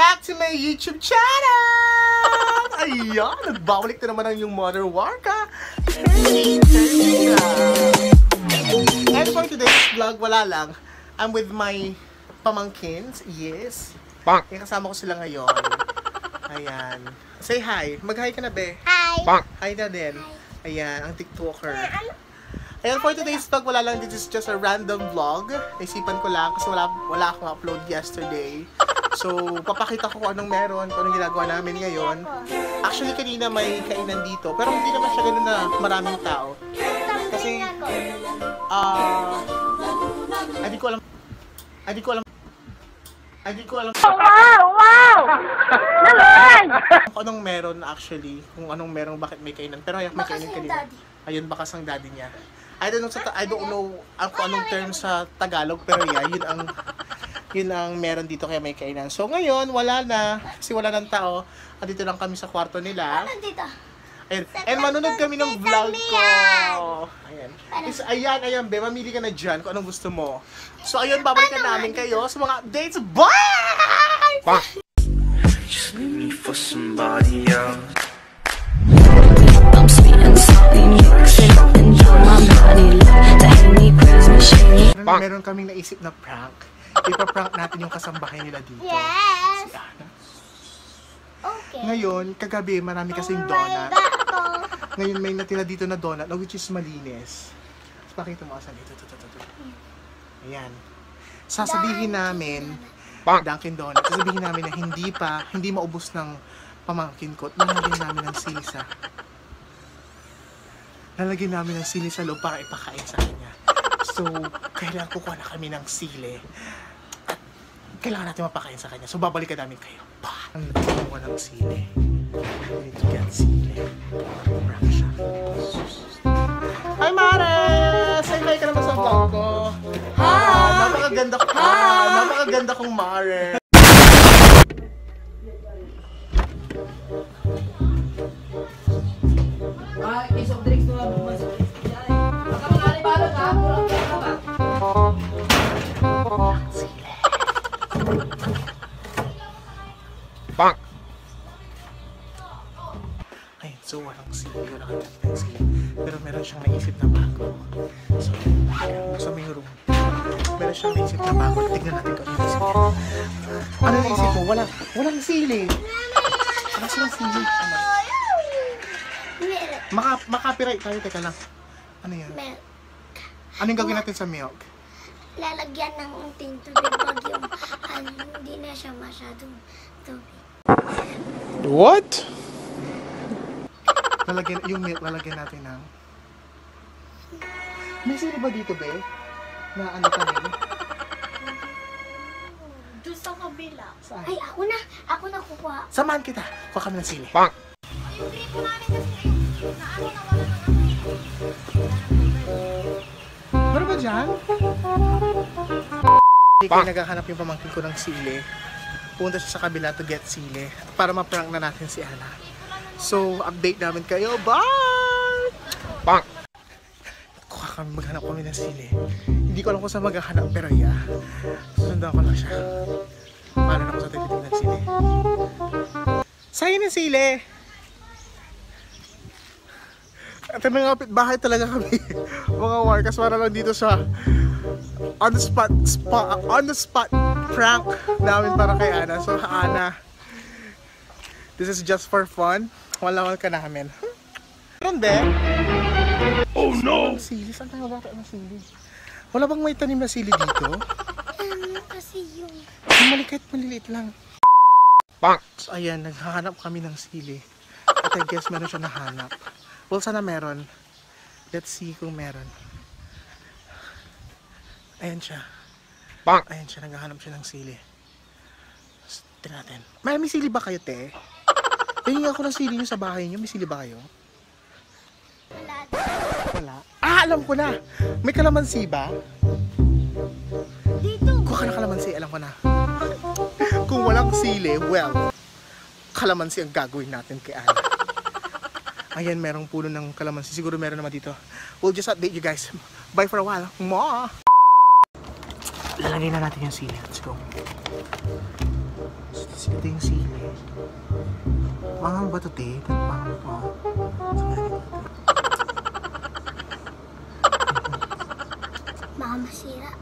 back to my YouTube channel! Ayan, nagbabalik na naman ang yung Mother Warka. And for today's vlog, wala lang. I'm with my pamangkins, yes. Kasama ko sila ngayon. Ayan. Say hi. Mag-hi ka na, be. Hi. Hi na din. Ayan, ang TikToker. Ayan, for today's vlog, wala lang. This is just a random vlog. Naisipan ko lang kasi wala akong upload yesterday. So, papakita ko kung anong meron, kung anong ginagawa namin ngayon. Actually, kanina may kainan dito. Pero hindi naman siya ganun na maraming tao. Kasi, hindi ko alam. Wow! Naman! Kung anong meron actually, kung anong meron, bakit may kainan. Pero may kainan kanina. Ayun, bakas ang daddy niya. I don't know kung anong term sa Tagalog, pero yeah, yun ang meron dito kaya may kainan. So ngayon, wala na. Kasi wala ng tao. Andito lang kami sa kwarto nila. Dito. Ayun. And manunod kami ng vlog ko. Ayan. Ayan, be. Mamili ka na dyan kung anong gusto mo. So ayun, babalikan namin kayo sa mga updates. Bye! Just leave me for somebody else. I'm sweet and salty, mixing and my body to hate me, praise me, shame me. Meron kaming naisip na prank. Ipaprank natin yung kasambahay nila dito. Yes! Si Ana. Okay. Ngayon, kagabi, marami kasing donut. Ngayon, may natira dito na donut, which is malinis. Tapos pakita mo asan ito. Ayan. Sasabihin namin, Dunkin Donuts, sasabihin namin na hindi maubos ng pamangkin ko. Lalagyan namin ng sili sa... Lalagyan namin ng sili sa loob para ipakain sa kanya. So, kailangan kukuha na kami ng sili. At kailangan natin mapakain sa kanya. So, babalikan namin kayo. Ang nagkukuha ng sili. We need to get sili. Prank siya. Hi, Mare! Say hi ka naman sa vlog ko. Hi! Napakaganda kong Mare. Case of drinks na lang. Baka mga alibalog ha? Kurang kaya ka ba? Bang! Ayun, so walang sili. Pero meron siyang naisip na bago. So, sa may room. Meron siyang naisip na bago. Tignan natin kung ano yung sili. Ano naisip mo? Walang sili. Wala silang sili. Makapiright tayo. Teka lang. Ano yan? Milk. Ano yung gagawin natin sa milk? Lalagyan ng unting tubig pag yung hindi na siya masyadong tubig. What? Yung milk, lalagyan natin ng... May sili ba dito, be? Na ano kami? Doon sa kabila. Saan? Ay, ako na kukuha. Samahan kita. Kuha kami ng sili. Yung gripo namin kasi ngayon, na ano na wala na. Meron ba dyan? Hindi kayo naghahanap yung pamangkin ko ng sili. Punta siya sa kabila to get sili. Para ma-prank na natin si Ana. So, update namin kayo. Bye! Bang! Maghanap kami ng sili. Hindi ko alam kung saan maghahanap, pero yeah. Susundan ko lang siya. Paano na ko sa titignan ng sili. Sa'yo ng sili! At mga bahay talaga kami. Mga warkas, para lang dito sa on the spot prank namin para kay Ana. So, Ana, this is just for fun. Wala ka namin. Meron, be? Oh no! Sili? Saan tayo bata ng sili? Wala bang may tanim na sili dito? Kasi yung... Maliliit lang. So ayan, naghahanap kami ng sili. At I guess meron siya nahanap. Well, sana meron. Let's see kung meron. Ayan siya. Ayan siya, naghahanap siya ng sili. Tignan natin. May sili ba kayo, te? Tingin ako ng sili nyo sa bahay nyo. May sili ba kayo? Wala. Alam ko na. May kalamansi ba? Dito. Kuha ka na kalamansi, alam ko na. Kung walang sili, well, kalamansi ang gagawin natin kay Ana. Ayan, merong puno ng kalamansi. Siguro meron naman dito. We'll just update you guys. Bye for a while. Mwah! lalagay na natin yung sili. Let's go. So, ito yung sili. Mangang ba ito, te? Mangang pa. So, Baka masira.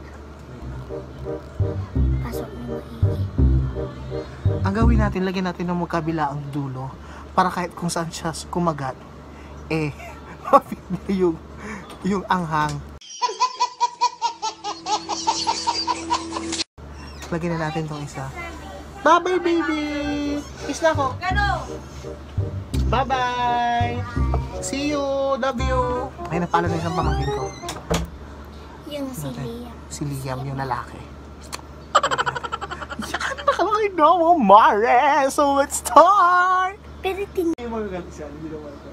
Pasok mo maigi. ang gawin natin, lagyan natin ng magkabila ang dulo para kahit kung saan siya kumagat, eh, mapit na yung anghang. Lagyan na natin tong isa. Bye-bye, baby! Kiss na ako. Gano? Bye-bye! See you! Love you! Ay, napala na isang pamangkin ko. Yung si Liam. Si Liam, yung lalaki. Yan, nakalaki na mo, Mare! So, let's start! Pero tin... Hindi magaganti siya, hindi naman ito.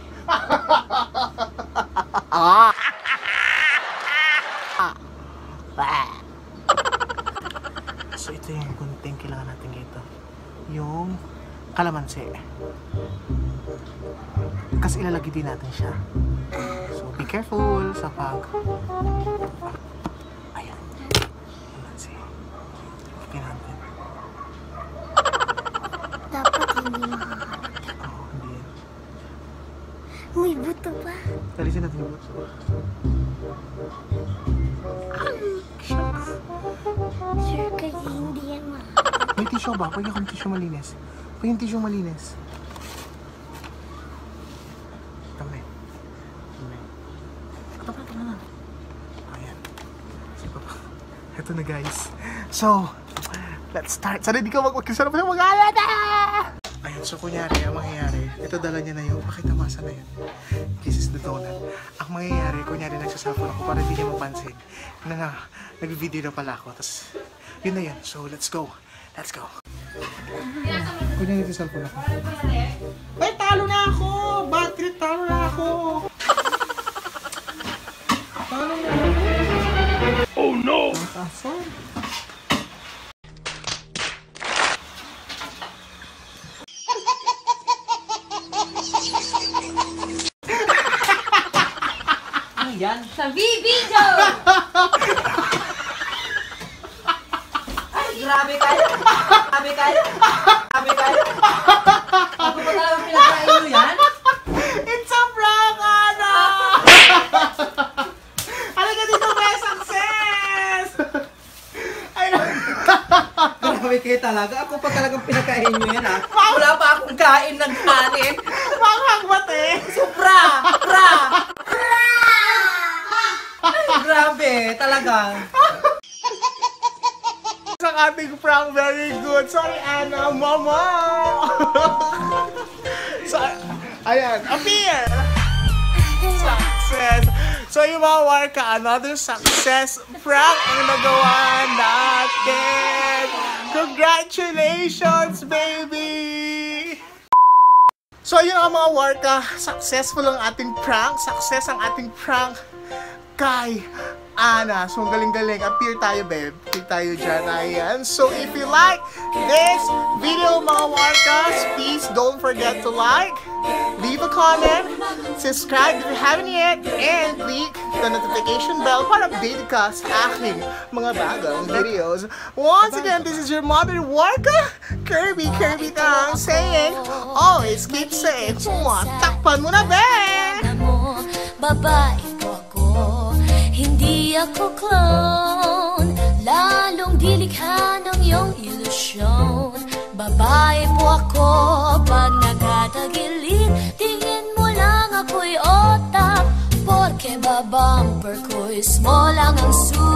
So, ito yung kunting kailangan natin dito. Yung kalamansi. Kasi ilalagay din natin siya. So, be careful sa pag... Ayan. Kalamansi. Lagyan natin. Dapat hindi makakalat. Oo, hindi yan. May buto pa. Talisin natin yung buto. Shucks. Sure, kasi hindi yan makakalat. May tissue ba? Pwede akong tissue malinis. Pwede yung tissue malinis. Tama eh. Tama na. Ayan. Sige pa. Ito na guys. So, let's start. Sana hindi ka magkasarap sa mag-alat. Ayun, so kunyari, ang mangyayari, ito dala niya na yung pakitamasa na yun. This is the donut. Ang mangyayari, kunyari nagsasapon ako para hindi niya mapansin na nag-video na pala ako. Tapos, yun na yun. So, let's go. Let's go. Kunyari nagsasapon ako. Ay, talo na ako! Bad trip, talo na ako! Talo na ako! Oh no! Asan? Yan. Sa video! Ay, grabe kayo. Grabe kayo. Grabe kayo. Ako ba talagang pinakain nyo yan? It's a prank, Ana! Halika dito, may success! Ay, Grabe kayo talaga. Ako pa talagang pinakain nyo yan, ha? Wala pa akong kain ng kanin. manghang mati! Sobra! Ay, grabe. Talaga. Ang ating prank, very good. Sorry, Ana, mama! So, ayan, appear! Success! So, yung mga warka, another success prank ang nagawa natin! Congratulations, baby! So, yun ang mga warka, successful ang ating prank, success ang ating prank kay Ana. So, galing-galing. Appear tayo, babe. Appear tayo dyan. Ayan. So, if you like this video, mga warkas, please don't forget to like, leave a comment, subscribe if you haven't yet, and click the notification bell para updated ka sa aking mga bagong videos. Once again, this is your mother, Warka Kirby Tang, saying, always keep safe. Mwah! Takpan mo na, babe! Babae po ako, hindi ako clown, lalong dilikha ng iyong ilusyon. Babae po ako, pag nakatagilid, tingin mo lang ako'y otak, porke ba bumper ko'y small lang ang suot.